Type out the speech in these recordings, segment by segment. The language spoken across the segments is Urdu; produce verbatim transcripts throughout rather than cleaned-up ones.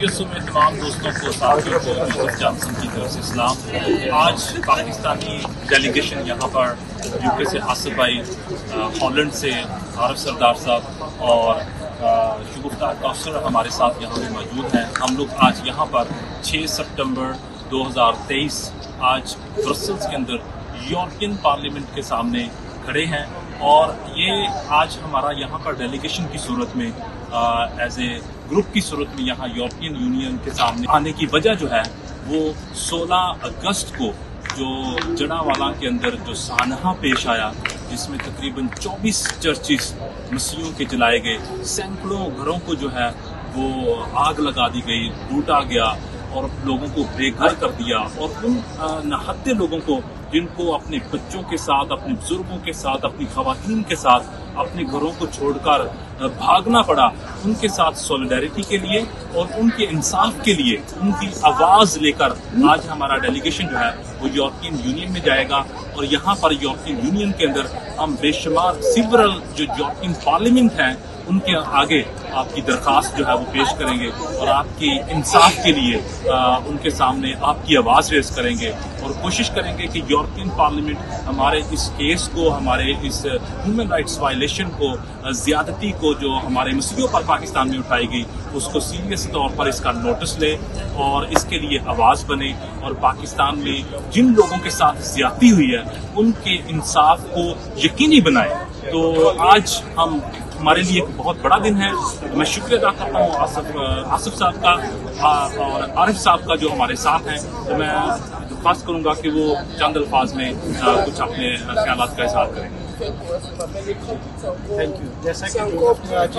میں تمام دوستوں کو ساتھیوں کو یوسف جانسن کی طرف سے سلام۔ آج پاکستانی ڈیلیگیشن یہاں پر یو کے سے آصف بھائی، ہالینڈ سے عارف سردار صاحب اور شگفتہ کوثر ہمارے ساتھ یہاں پہ موجود ہیں۔ ہم لوگ آج یہاں پر چھ ستمبر دو ہزار تیئیس آج برسلز کے اندر یورپین پارلیمنٹ کے سامنے کھڑے ہیں، اور یہ آج ہمارا یہاں پر ڈیلیگیشن کی صورت میں ایز اے گروپ کی صورت میں یہاں یورپین یونین کے سامنے آنے کی وجہ جو ہے وہ سولہ اگست کو جو جڑاوالا کے اندر جو سانحہ پیش آیا، جس میں تقریباً چوبیس چرچز مسیحیوں کے جلائے گئے، سینکڑوں گھروں کو جو ہے وہ آگ لگا دی گئی، لوٹا گیا اور لوگوں کو بے گھر کر دیا، اور ان نہتے لوگوں کو جن کو اپنے بچوں کے ساتھ، اپنے بزرگوں کے ساتھ، اپنی خواتین کے ساتھ اپنے گھروں کو چھوڑ کر بھاگنا پڑا، ان کے ساتھ سولیڈیرٹی کے لیے اور ان کے انصاف کے لیے ان کی آواز لے کر آج ہمارا ڈیلیگیشن جو ہے وہ یورپین یونین میں جائے گا، اور یہاں پر یورپین یونین کے اندر ہم بے شمار سیورل جو یورپین پارلیمنٹ ہیں ان کے آگے آپ کی درخواست جو ہے وہ پیش کریں گے، اور آپ کی انصاف کے لیے ان کے سامنے آپ کی آواز ریز کریں گے، اور کوشش کریں گے کہ یورپین پارلیمنٹ ہمارے اس کیس کو، ہمارے اس ہیومن رائٹس وائلیشن کو، زیادتی کو جو ہمارے مسیحیوں پر پاکستان میں اٹھائی گئی، اس کو سیریس طور پر اس کا نوٹس لے اور اس کے لیے آواز بنے، اور پاکستان میں جن لوگوں کے ساتھ زیادتی ہوئی ہے ان کے انصاف کو یقینی بنائے۔ تو آج ہم ہمارے لیے ایک بہت بڑا دن ہے۔ میں شکریہ ادا کرتا ہوں آصف آصف صاحب کا اور عارف صاحب کا جو ہمارے ساتھ ہیں۔ تو میں درخواست کروں گا کہ وہ چند الفاظ میں کچھ اپنے خیالات کا اظہار کریں۔ Thank you. جیسا کہ آج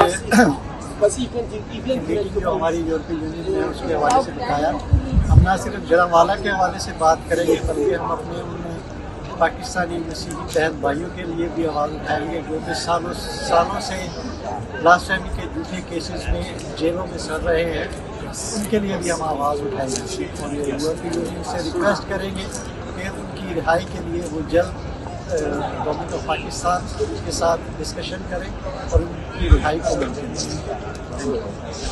میٹنگ جو ہماری یورپین یونین نے اس کے حوالے سے بتایا، ہم نہ صرف جڑاوالا کے حوالے سے بات کریں گے بلکہ ہم اپنے ان پاکستانی مسیحی بہن بھائیوں کے لیے بھی آواز اٹھائیں گے جو کہ سالوں سالوں سے بلاسفیمی کے جھوٹے کیسز میں جیلوں میں سڑ رہے ہیں، ان کے لیے بھی ہم آواز اٹھائیں گے، اور یورپین یونین سے ریکویسٹ کریں گے کہ ان کی رہائی کے لیے وہ جلد گورنمنٹ آف پاکستان کے ساتھ ڈسکشن کریں اور ان کی رہائی کو مینٹین کریں۔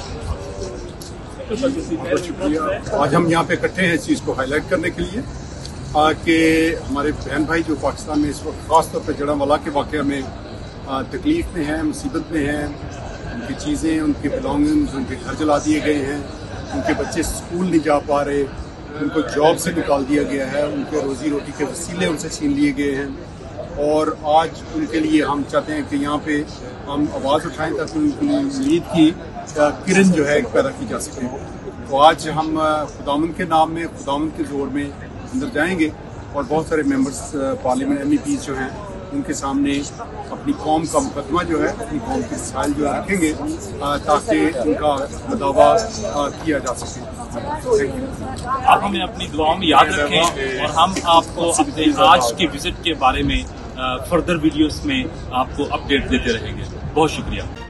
بہت شکریہ۔ آج ہم یہاں پہ اکٹھے ہیں اس چیز کو ہائی لائٹ کرنے کے لیے کہ ہمارے بہن بھائی جو پاکستان میں اس وقت خاص طور پہ جڑاوالا کے واقعہ میں تکلیف میں ہیں، مصیبت میں ہیں، ان کی چیزیں، ان کے بلانگنگز، ان کے گھر جلا دیے گئے ہیں، ان کے بچے اسکول نہیں جا پا رہے، ان کو جاب سے نکال دیا گیا ہے، ان کے روزی روٹی کے وسیلے ان سے چھین لیے گئے ہیں، اور آج ان کے لیے ہم چاہتے ہیں کہ یہاں پہ ہم آواز اٹھائیں تاکہ ان کی امید کی کرن جو ہے پیدا کی جا سکے۔ تو آج ہم خداوند کے نام میں، خداوند کے زور میں اندر جائیں گے، اور بہت سارے members parliament MPs جو ہیں ان کے سامنے اپنی قوم کا مقدمہ جو ہے، اپنی قوم کے مسائل جو رکھیں گے تاکہ ان کا مداوع کیا جا سکے۔ آپ ہمیں اپنی دعاؤں میں یاد رکھیں، اور ہم آپ کو اپنے آج کے وزٹ کے بارے میں فردر ویڈیوز میں آپ کو اپڈیٹ دیتے رہیں گے۔ بہت شکریہ۔